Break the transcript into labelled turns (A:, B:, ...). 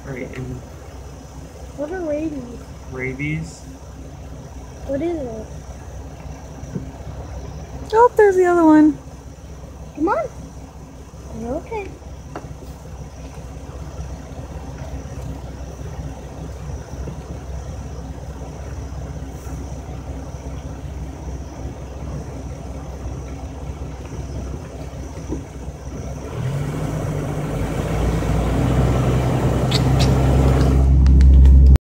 A: Right, and
B: What are rabies?
A: rabies.
B: What is it?
C: Oh, there's the other one.
B: Come on. Okay.